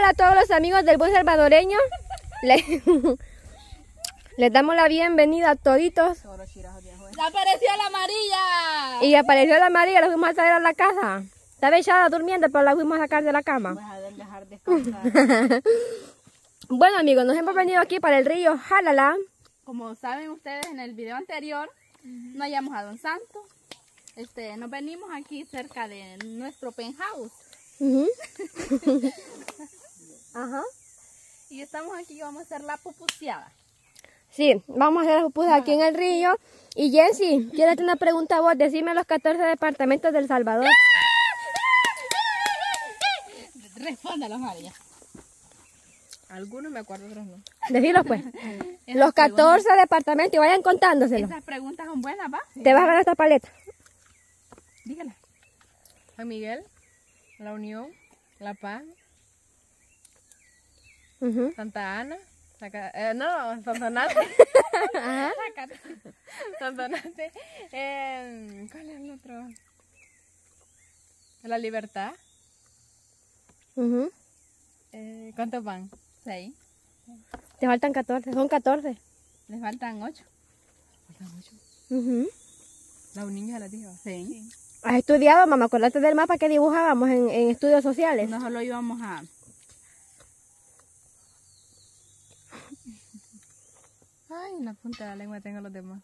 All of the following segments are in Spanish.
a todos los amigos del buen salvadoreño. Les damos la bienvenida a toditos. ¡Ya apareció la amarilla! Y apareció la María, la fuimos a traer a la casa. Estaba echada durmiendo, pero la fuimos a sacar de la cama. Voy a dejar descansar. Bueno amigos, nos hemos venido aquí para el río Jalala. Como saben ustedes en el video anterior, no hallamos a Don Santo. Nos venimos aquí cerca de nuestro penthouse. Ajá. Y estamos aquí y vamos a hacer la pupuseada. Sí, vamos a hacer las pupusas aquí en el río. Y Jensi, quiero hacer una pregunta a vos. Decime los 14 departamentos del Salvador. Respóndalo, María. Algunos me acuerdo, otros no. Decilos pues. Los 14 departamentos y vayan contándoselos. Esas preguntas son buenas, ¿va? Te vas a ganar esta paleta. Dígala. San Miguel, La Unión, La Paz, Santa Ana, Sonsonate. Ajá. Sonsonate. ¿Cuál es el otro? La Libertad. ¿Cuántos van? 6. Te faltan 14, son 14. Les faltan 8. Faltan 8. La Unión ya la dijo. Sí. ¿Has estudiado, mamá? Acuérdate del mapa que dibujábamos en estudios sociales. No solo íbamos a... Ay, en la punta de la lengua tengo los demás.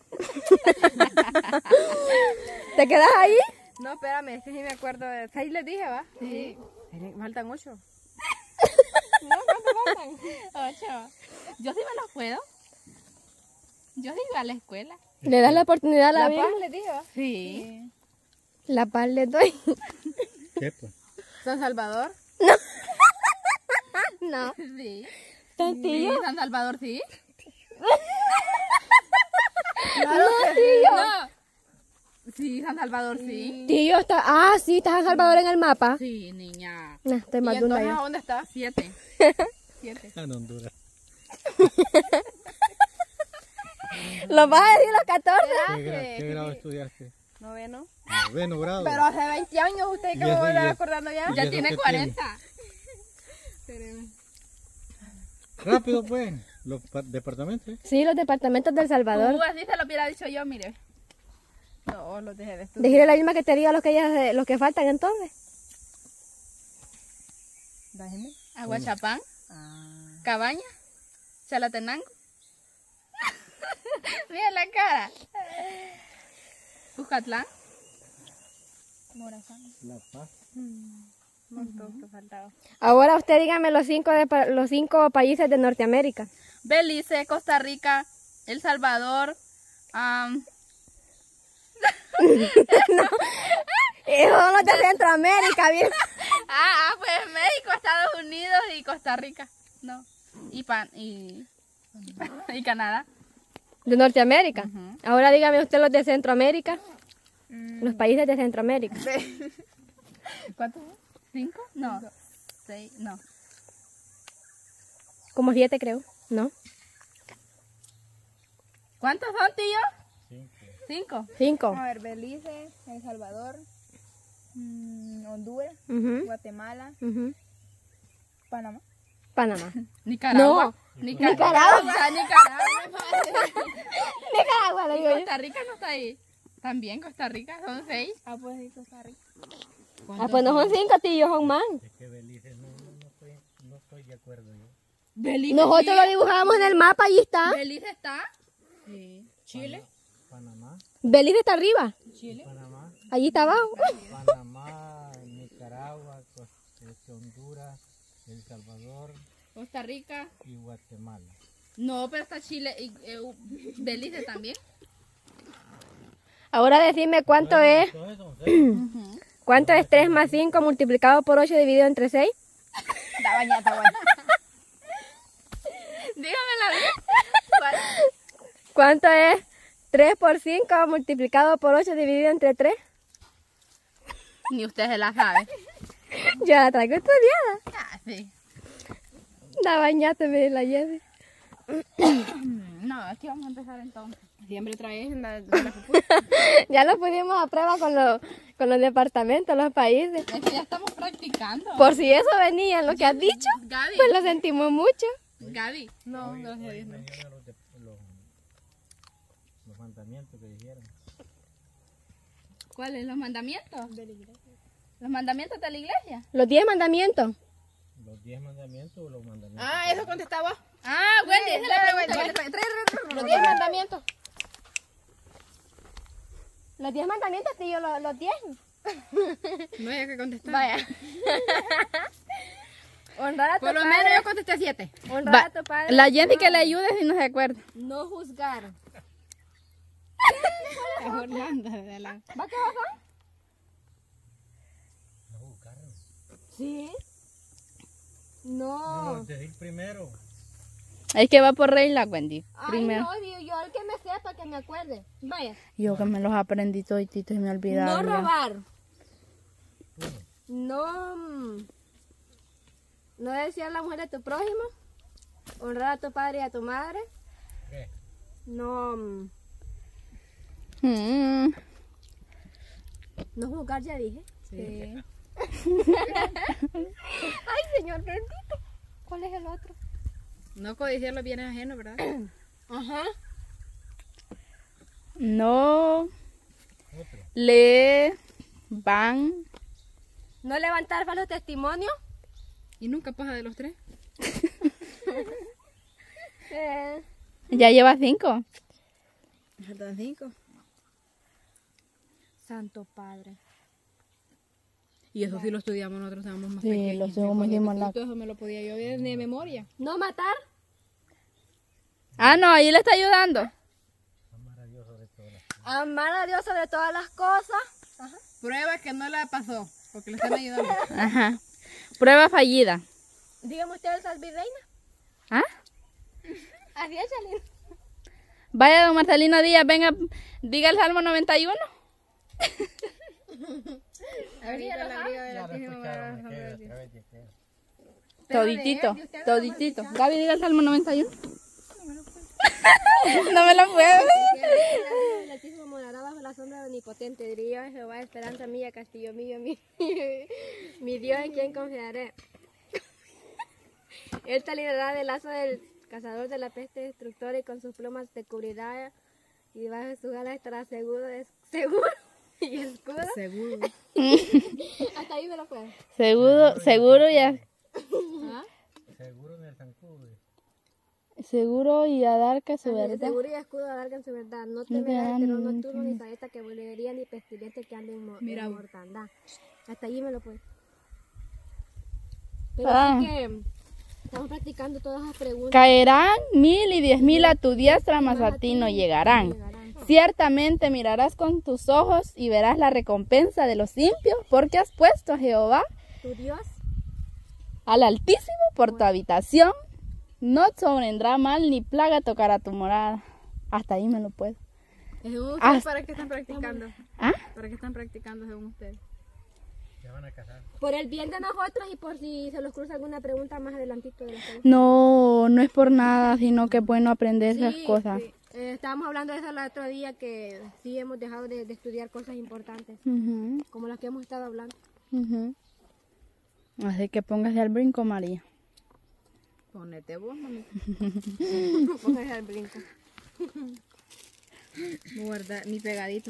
¿Te quedas ahí? No, espérame, es que sí me acuerdo de... 6 les dije, ¿va? Sí. Faltan 8. No, ¿cuántos faltan? 8. Yo sí me los puedo. Yo sí iba a la escuela. ¿Le das la oportunidad a la La vida? Paz les dije, ¿va? Sí. La paz le doy. ¿Qué pues? San Salvador. No. Sí. ¿Tantillo? Sí, San Salvador, sí. No, tío. No. Sí, San Salvador, sí. Tío está... Ah, sí, estás en Salvador en el mapa. Sí, niña. No, estoy ¿Y más dunda entonces a yo. dónde está? 7. 7. En Honduras. ¿Los vas a decir los 14? ¿Qué grado estudiaste? Noveno. Noveno grado. Pero hace 20 años usted que Y me eso- va a y estar eso- acordando ya. ¿Y Ya eso tiene qué 40. Rápido pues, los departamentos. Sí, los departamentos del Salvador. Así se lo hubiera dicho yo, mire. No, los dejé de estudiar. Decirle la misma que te diga los que faltan entonces. Déjeme. Aguachapán, Cabaña, Chalatenango. Mira la cara. Cuscatlán. Morazán. La Paz. Montón que faltaba. Ahora usted dígame los 5 países de Norteamérica. Belice, Costa Rica, El Salvador. Esos son los de Centroamérica, bien. Pues México, Estados Unidos y Costa Rica. No. Y Canadá. De Norteamérica. Ujú. Ahora dígame usted los de Centroamérica. Los países de Centroamérica. ¿Cuántos? 5? No. 6, no. Como 7 creo, ¿no? ¿Cuántos son, tío? 5. 5. A ver, Belice, El Salvador, Honduras, Guatemala, Panamá. Panamá. Nicaragua. No. Nicaragua. Nicaragua, le Y digo yo. Costa Rica no está ahí. También Costa Rica, son 6. Pues sí, Costa Rica. Ah, pues no son 5, tío, son más. Es que Belice no estoy de acuerdo yo. Belice. Nosotros lo dibujamos en el mapa, ahí está. Belice está. Sí. Chile. Panamá, Belice está arriba. Panamá, Allí está abajo. Panamá, Nicaragua, Honduras, El Salvador Costa Rica. y Guatemala. No, pero está Chile y Belice también. Ahora decime cuánto es. Entonces son 6. ¿Cuánto es 3 más 5 multiplicado por 8 dividido entre 6? Está bañada, está buena. Dígamela bien. ¿Cuánto es 3 por 5 multiplicado por 8 dividido entre 3? Ni usted se la sabe. Yo la traigo estudiada. Sí. La bañaste, me la lleve. No, aquí vamos a empezar entonces. Siempre traes la pupusa. Ya lo pusimos a prueba con los departamentos, los países. Es que ya estamos practicando. Por si eso venía lo que has dicho, Gaby, pues lo sentimos mucho. Gaby, No, gracias a Dios. No. Los mandamientos que dijeron. ¿cuáles? ¿Los mandamientos? De la iglesia. ¿Los mandamientos de la iglesia? Los 10 mandamientos. ¿Los 10 mandamientos o los mandamientos? Ah, eso contestaba vos. Ah, Wendy, esa es la pregunta. Los 10 mandamientos. Los 10 mandamientos, tío, los 10. No hay que contestar. Vaya. Honrar a tu Por lo padre. menos yo contesté 7. Honrar a tu padre. La Jenny que le ayude si no se acuerda. No juzgar. Es Orlando de la... ¿Va qué vas No buscaron. Sí. No. No, decir primero. Es que va por regla, Wendy. Ay, Primero. no, digo yo el que me sepa, que me acuerde. Vaya. Yo que me los aprendí todititos y me olvidaba. No ya. robar. No desear la mujer de tu prójimo. Honrar a tu padre y a tu madre. ¿Qué? No juzgar, ya dije. Sí. Ay, señor bendito. ¿Cuál es el otro? No codiciar los bienes ajenos, ¿verdad? Ajá. No Otro. le van. No levantar falsos testimonios. Y nunca pasa de los 3. Ya lleva 5. Faltan 5. Santo Padre. Y eso sí lo estudiamos nosotros, estábamos más Sí, pequeños. lo estudiamos, hicimos la- Todo eso me lo podía yo ver de memoria. No matar. Ah, no, ahí le está ayudando. Amar a Dios sobre todas las cosas. Amar a Dios sobre todas las cosas. Prueba que no la pasó, porque le están ayudando. Ajá. Prueba fallida. Dígame usted el salvirreina. ¿Ah? Así es, Chalín. Vaya, don Marcelino Díaz, venga, diga el Salmo 91. Ahorita la abrigo de Ya la lo Altísimo escucharon Varón, aquel San otra vez, aquel. Toditito, toditito. Gaby, diga el Salmo 91. No me lo puedo. El Altísimo morará bajo la sombra del Omnipotente. Diría yo, Jehová, esperanza mía, castillo mío, mi Dios en quien confiaré. Él te librará del lazo del cazador de la peste destructora y con sus plumas te cubrirá y debajo de sus alas estará seguro y escudo. Seguro. Hasta ahí me lo puedo. Seguro, seguro ya. Seguro en el zancudo. Seguro y a dar que su verdad. Seguro y escudo alargan su verdad. No No temerás te el terror dan nocturno, ni saeta que volvería, ni pestilente que ande en mortandad. Hasta allí me lo puedo. Pero Ah. sí que estamos practicando todas las preguntas. Caerán 1000 y 10,000 a tu diestra, mas a ti no llegarán. Ciertamente mirarás con tus ojos y verás la recompensa de los impios, porque has puesto a Jehová, Tu Dios, al Altísimo, por tu habitación. No te sobrevendrá mal ni plaga tocará tu morada. Hasta ahí me lo puedo. Según ustedes, Hasta- ¿para qué están practicando? ¿Ah? ¿Para qué están practicando según ustedes? Se van a casar. por el bien de nosotros y por si se los cruza alguna pregunta más adelantito de la pregunta. No, no es por nada, sino que es bueno aprender esas Sí, cosas. sí. Estábamos hablando de eso el otro día, que sí hemos dejado de estudiar cosas importantes, Ujú, como las que hemos estado hablando. ujú. Así que póngase al brinco, María. Ponete vos, mami. Póngase al brinco. Guarda, ni pegadito.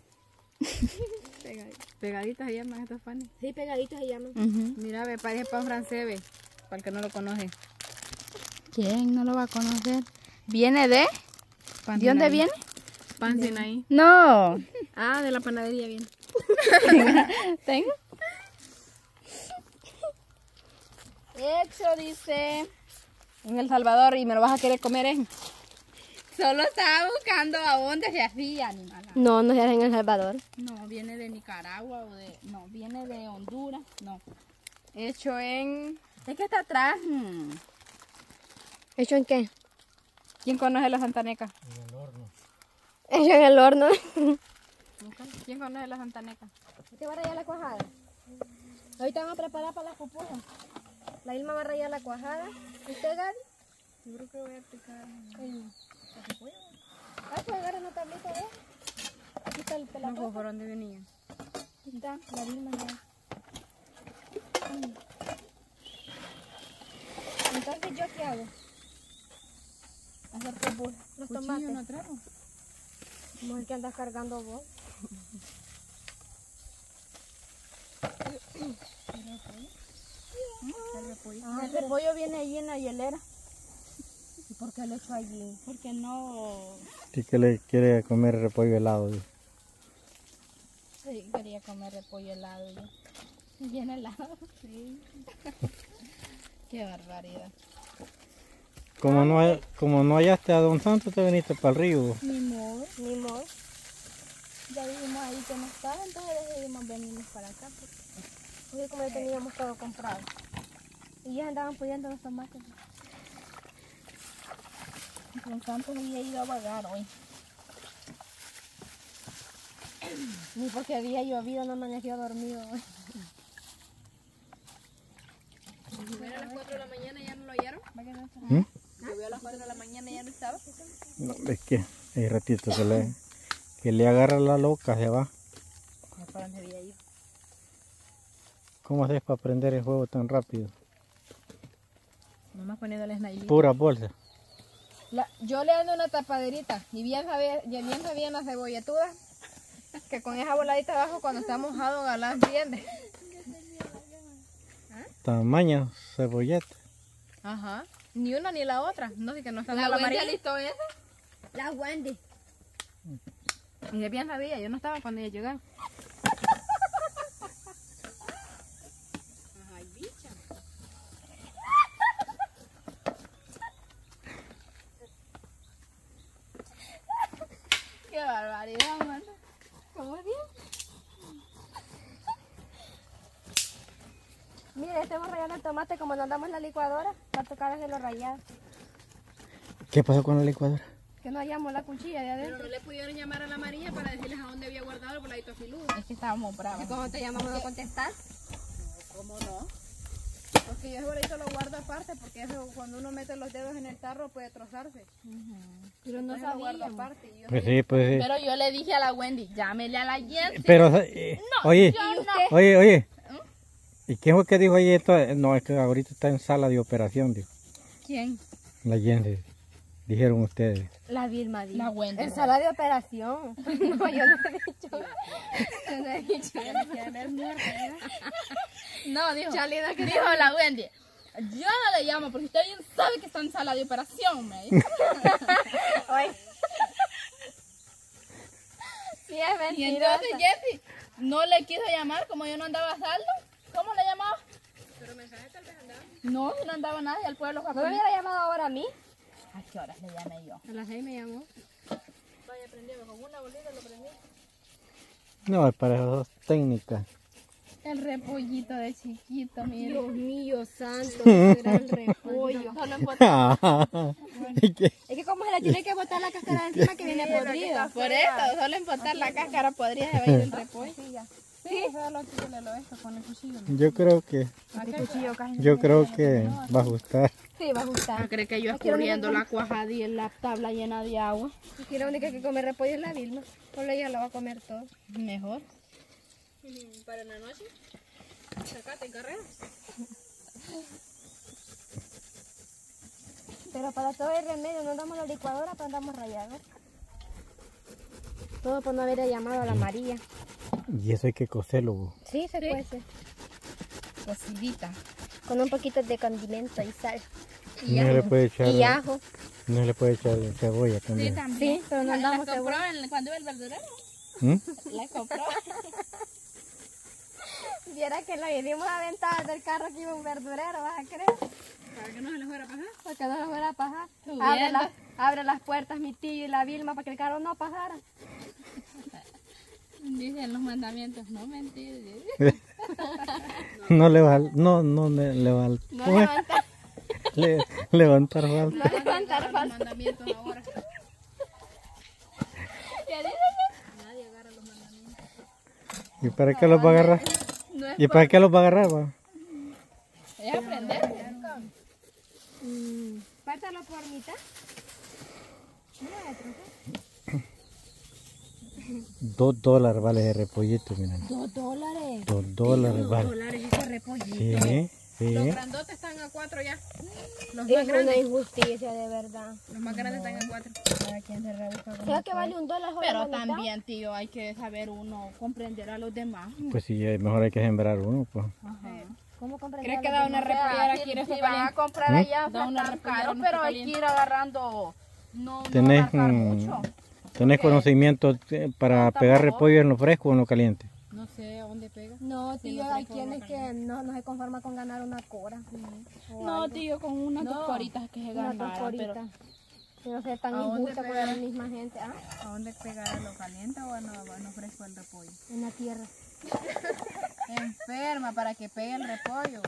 Pegaditos se llaman estos panes. Sí, pegaditos se llaman. Ujú. Mira, ve, parece pan francés, ve. Para el que no lo conoce. ¿Quién no lo va a conocer? ¿Viene de? Pan ¿De dónde Sinaí. viene? Pan Sinaí. No. Ah, de la panadería viene. ¿Tengo? Hecho, dice. En El Salvador y me lo vas a querer comer, ¿eh? Solo estaba buscando a dónde se hacía, animal. No, no se hace en El Salvador. No, viene de Nicaragua o de... No, viene de Honduras. No. Hecho en... Es que está atrás. ¿Hecho en qué? ¿Quién conoce la Santaneca? En el horno. Hecho en el horno. ¿Quién conoce la Santaneca? ¿Te va a rayar la cuajada? Ahorita vamos a preparar para las pupusas. La Ilma va a rayar la cuajada. ¿Usted, Gaby? Yo creo que voy a picar. Ah, pues agarra una tablita, ¿eh? Aquí está el No pelado. sé por dónde venían. Aquí está, la Vilma ya. Entonces, ¿yo qué hago? Hacer los tomates. no traigo. Mujer que andas cargando vos. El repollo viene allí en la hielera. ¿Y por qué lo echo allí? Porque no... Sí que le quiere comer repollo helado. Dice. Sí, quería comer repollo helado yo. Bien helado. Sí. Qué barbaridad. Como no hallaste a Don Santo, te viniste para el río. Ni modo. Ni modo. Ya vimos ahí que no estaba, entonces decidimos venirnos para acá. Porque como ya teníamos todo comprado. Y ya andaban pudiendo los tomates. Don Santos había ido a vagar hoy. Ni porque había llovido, no amaneció dormido hoy. ¿Era a las 4 de la mañana y ya no lo hallaron? ¿Mm? Llovió a las 4 de la mañana y ya no estaba. No, es que hay ratito que le agarra la loca, se va. ¿Para dónde había ido? ¿Cómo haces para prender el juego tan rápido? Nomás poniéndoles nailita. Pura bolsa. Yo le ando una tapaderita y bien sabían las cebolletudas que con esa voladita abajo cuando está mojado galán tiende. Tamaño cebolleta. Ajá. Ni una ni la otra. No sé que no está ¿La la Wendy amarilla. alistó esa? La Wendy. Y de bien sabía, yo no estaba cuando ella llegaba. Ay, bicha. Qué barbaridad, mano. ¿Cómo bien? Mire, estamos rayando el tomate como no andamos en la licuadora. Va a tocar hacerlo rayado. ¿Qué pasó con la licuadora? Que no hallamos la cuchilla de Pero adentro. no le pudieron llamar a la María para decirles a dónde había guardado el voladito filudo. Es que estábamos bravos. ¿Cómo te llamamos a contestar? ¿Cómo no? Porque yo ese voladito lo guardo aparte porque eso cuando uno mete los dedos en el tarro puede trozarse. Pero no Entonces lo guardo sabíamos. aparte. Y yo Pues sí, pues sí. Pero yo le dije a la Wendy, llámele a la Jensi. Pero, oye, Yo no. oye. ¿Y quién fue que dijo ahí esto? No, es que ahorita está en sala de operación, dijo. ¿Quién? La gente, dijeron ustedes. La Vilma dijo. La Wendy. En sala de operación. No, yo no he dicho. Yo no he dicho. No, dijo la Wendy. Yo no le llamo porque usted bien sabe que está en sala de operación, me dijo. Oye. Sí, es Y mentirosa. entonces Jensi no le quiso llamar como yo no andaba a saldo. ¿Cómo le llamaba? Pero mensaje tal vez andaba. No, si no andaba nadie, al pueblo ¿No me hubiera llamado ahora a mí? ¿A qué horas le llamé yo? A las 6 me llamó. Vaya, prendió con una bolita lo prendí. No, es para esas dos técnicas. El repollito de chiquito, mire. Dios mío, santo, ese era el repollo. Solo en ¿Y qué? Es que como se le tiene que botar la cáscara de encima que viene podrida. por eso, solo en botar la cáscara podría se va a ir el repollo. Sí, eso lo que le lo esto con el cuchillo. Yo creo que, Este cuchillo casi yo creo que va a gustar. sí va a gustar. ¿Cree que yo escurriendo la cuajada y en la tabla llena de agua? Aquí la única que come repollo es la Vilma. Solo ella lo va a comer todo. Mejor. Para la noche. Sacate en carrera. Pero para todo el remedio no damos la licuadora, pero andamos rayados. Todo por no haber llamado a la María. Y eso hay que cocerlo. Sí, se cuece. Cocidita. Con un poquito de condimento y sal. No se le puede echar, Y ajo. no se le puede echar cebolla Sí, también. también. Sí, pero no ¿La andamos compró cebolla. cuando iba el verdurero? ¿Mm? La compró. Viera que la vinimos aventadas del carro que iba un verdurero, ¿vas a creer? Para que no se les fuera a pasar. Porque no nos fuera a pasar. Subiendo. Abre las puertas mi tío y la Vilma para que el carro no pasara. Dicen los mandamientos, no mentir. No le va, no le va, No levantar, levantar falta. no levantar Los falta. mandamientos ahora. ¿Qué dices? Nadie agarra los mandamientos. ¿Y para qué los va a agarrar? No es ¿Y para qué los va a agarrar? Va? es aprender. Pártalo por mitad. $2 vale ese repollito, miren. $2. $2 vale. $2 ese repollito. Sí, sí. Los grandotes están a 4 ya. Los más Es una grandes. injusticia, de verdad. Los más grandes están a 4. Cada quien se rebusca como ¿Sabes que puede. vale $1? Joven, Pero la mitad? también, tío, hay que saber uno comprender a los demás. Pues sí, mejor hay que sembrar uno, pues. ¿Cómo comprender ¿Crees a que los da demás? una repollera aquí en Si este van a caliente? comprar allá, Da una está repollera caro, en pero este hay que ir caliente. agarrando, no Tenés, agarrar mucho. ¿Tenés conocimiento para pegar repollo en lo fresco o en lo caliente? No sé a dónde pega. No, Sí, tío, no hay trae quienes forma que no se conforman con ganar una cora. O No, algo. tío, con unas No, 2 coritas que se Una ganara, corita. pero No sé, tan ¿A dónde injusta con pegar? la misma gente. ¿Ah? ¿A dónde pegar? ¿A lo caliente o a lo fresco el repollo? En la tierra. Enferma para que pegue el repollo.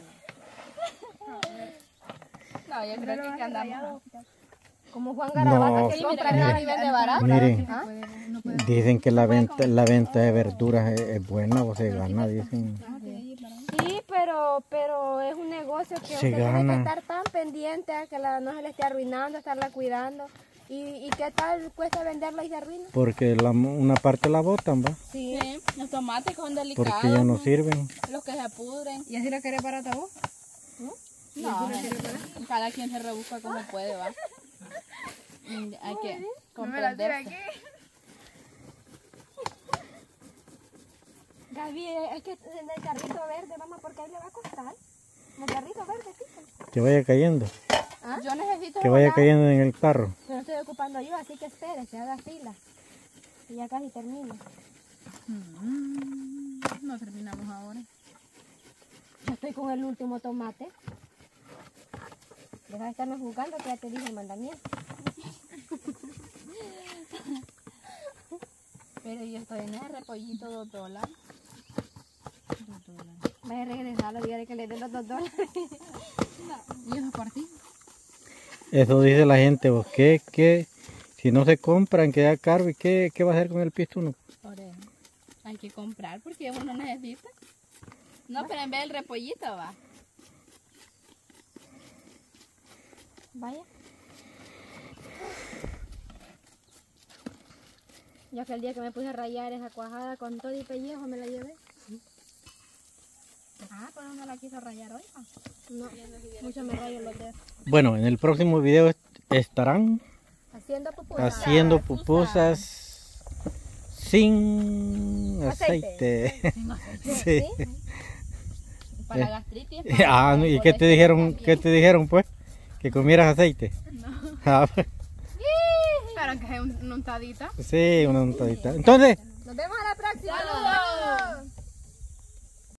no, yo creo que andamos. Como Juan Garabata No, que compra mire. nada y vende barato. Miren, ¿Ah? dicen que la venta de verduras es buena o se gana, dicen. Sí, pero es un negocio que Se usted tiene gana. que estar tan pendiente a que no se le esté arruinando, estarla cuidando. ¿Y qué tal cuesta venderla y se arruina? Porque una parte la botan, ¿va? Sí. Sí, los tomates son delicados. Porque ya no sirven. Los que se pudren. ¿Y así la querés barata vos? No, cada quien se rebusca como puede, va. Hay que comprender. Gaby, es que en el carrito verde, mamá, porque ahí le va a costar. En el carrito verde, sí. Que vaya cayendo. Yo necesito Que vaya botar- cayendo en el carro. Pero estoy ocupando yo, así que espere, se haga fila. Y ya casi termino. No terminamos ahora. Yo estoy con el último tomate. Deja de estarme jugando que ya te dije el mandamiento. Pero yo estoy en ese repollito $2. Vaya a regresarlo, dígale que le dé los $2. ¿Y eso por ti? Eso dice la gente, vos, que si no se compran, queda caro. ¿Y qué va a hacer con el pistuno? Por eso. Hay que comprar porque uno necesita. No, pero en vez del repollito va. Vaya. Yo aquel día que me puse a rayar esa cuajada con todo y pellejo me la llevé. Ah, pues no la quiso rayar hoy. No, mucho me rayo los dedos. Bueno, en el próximo video estarán Haciendo pupusas. haciendo pupusas sin aceite. Sí. Para la gastritis. Ah, no, ¿y qué te dijeron? ¿Qué te dijeron, pues? Que comieras aceite. No. Pero que es una untadita. Sí, una untadita. Entonces, Nos vemos a la próxima. ¡Saludos!